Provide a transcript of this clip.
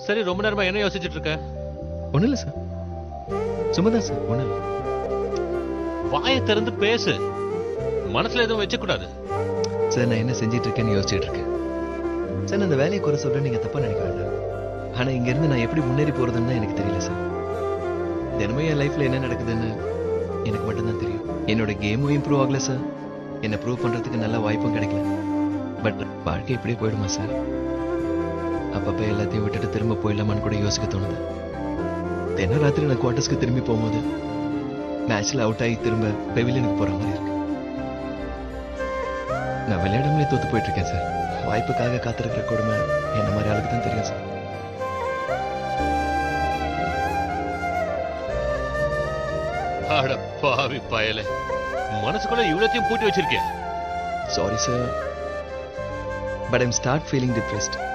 சரி, ரொம்ப நேரமா என்ன யோசிச்சுட்டு இருக்க? ஒன்றும் இல்லை சார், சும்மாதான் சார், ஒன்றும் இல்லை. வாயை திறந்து பேசு, மனசுல எதுவும் வச்சக்கூடாது. சார் நான் என்ன செஞ்சிட்டு இருக்கேன்னு யோசிச்சுட்டு இருக்கேன் சார். நான் அந்த வேலையை குறை சொல்ல நீங்க தப்பா நினைக்க வேண்டாம். ஆனா இங்க இருந்து நான் எப்படி முன்னேறி போறதுன்னு எனக்கு தெரியல சார். தினமும் என் லைஃப்ல என்ன நடக்குதுன்னு எனக்கு மட்டும்தான் தெரியும். என்னோட கேமும் இம்ப்ரூவ் ஆகல சார், என்ன ப்ரூவ் பண்றதுக்கு நல்ல வாய்ப்பும் கிடைக்கல. பட் வாழ்க்கை இப்படியே போயிடுமா சார்? அப்பப்ப எல்லாத்தையும் விட்டுட்டு திரும்ப போயிடலாமான்னு கூட யோசிக்க தோணுது. தினம் ராத்திரி நான் குவார்டர்ஸ்க்கு திரும்பி போகும்போது மேட்ச்ல அவுட் ஆகி திரும்ப பெவிலியனுக்கு போற மாதிரி இருக்கு. நான் விளையாடாமலே தோத்து போயிட்டு இருக்கேன் சார். வாய்ப்புக்காக காத்திருக்கிற கொடுமை என்ன மாதிரி ஆளுக்கு தான் தெரியும் சார். அட பாவி பயலே, மனசுக்குள்ள இவ்வளத்தையும் பூட்டி வச்சிருக்கேன். Sorry sir, but I'm start feeling depressed.